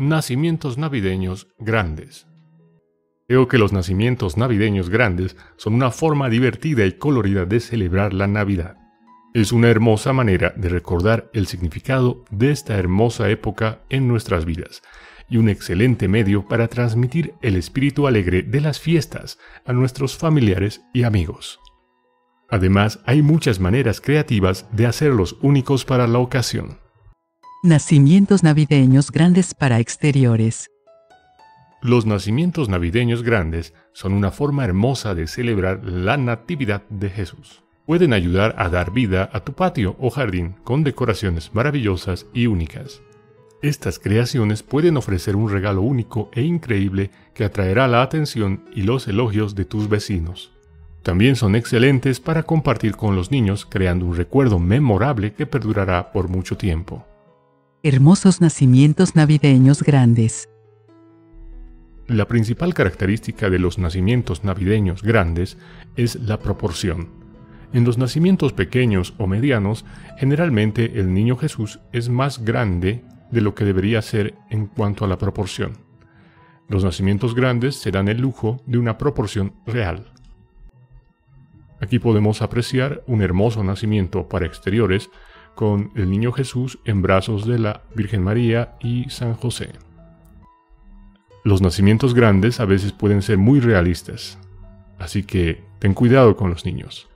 Nacimientos navideños grandes. Creo que los nacimientos navideños grandes son una forma divertida y colorida de celebrar la Navidad. Es una hermosa manera de recordar el significado de esta hermosa época en nuestras vidas y un excelente medio para transmitir el espíritu alegre de las fiestas a nuestros familiares y amigos. Además, hay muchas maneras creativas de hacerlos únicos para la ocasión. Nacimientos navideños grandes para exteriores. Los nacimientos navideños grandes son una forma hermosa de celebrar la Natividad de Jesús. Pueden ayudar a dar vida a tu patio o jardín con decoraciones maravillosas y únicas. Estas creaciones pueden ofrecer un regalo único e increíble que atraerá la atención y los elogios de tus vecinos. También son excelentes para compartir con los niños, creando un recuerdo memorable que perdurará por mucho tiempo. Hermosos nacimientos navideños grandes. La principal característica de los nacimientos navideños grandes es la proporción. En los nacimientos pequeños o medianos, generalmente el niño Jesús es más grande de lo que debería ser en cuanto a la proporción. Los nacimientos grandes se dan el lujo de una proporción real. Aquí podemos apreciar un hermoso nacimiento para exteriores con el niño Jesús en brazos de la Virgen María y San José. Los nacimientos grandes a veces pueden ser muy realistas, así que ten cuidado con los niños.